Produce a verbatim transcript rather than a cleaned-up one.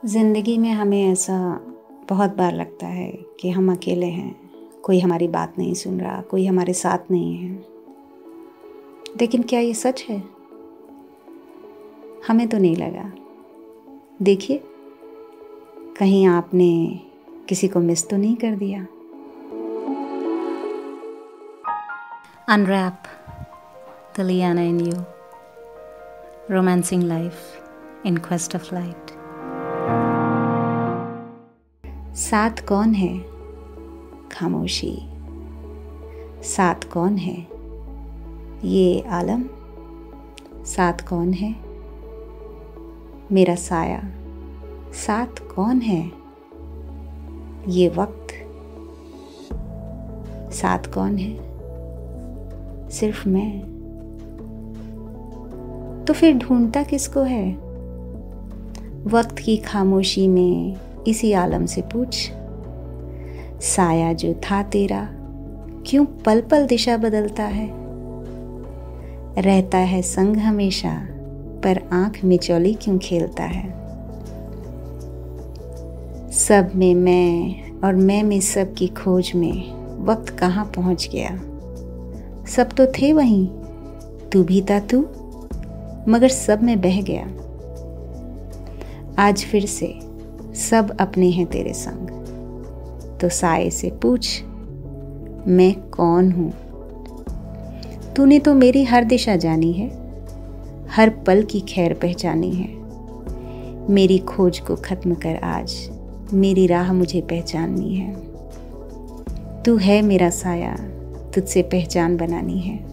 ज़िंदगी में हमें ऐसा बहुत बार लगता है कि हम अकेले हैं, कोई हमारी बात नहीं सुन रहा, कोई हमारे साथ नहीं है। लेकिन क्या ये सच है? हमें तो नहीं लगा। देखिए, कहीं आपने किसी को मिस तो नहीं कर दिया। Unwrap the liana in you, romancing life in quest of light. साथ कौन है? खामोशी। साथ कौन है? ये आलम। साथ कौन है? मेरा साया। साथ कौन है? ये वक्त। साथ कौन है? सिर्फ मैं। तो फिर ढूंढता किसको है? वक्त की खामोशी में इसी आलम से पूछ, साया जो था तेरा क्यों पल पल दिशा बदलता है? रहता है संग हमेशा पर आंख मिचौली क्यों खेलता है? सब में मैं और मैं में सब की खोज में वक्त कहाँ पहुँच गया? सब तो थे वहीं, तू भी था तू, मगर सब में बह गया। आज फिर से सब अपने हैं तेरे संग, तो साए से पूछ, मैं कौन हूँ? तूने तो मेरी हर दिशा जानी है, हर पल की खैर पहचानी है। मेरी खोज को खत्म कर आज, मेरी राह मुझे पहचाननी है। तू है मेरा साया, तुझसे पहचान बनानी है।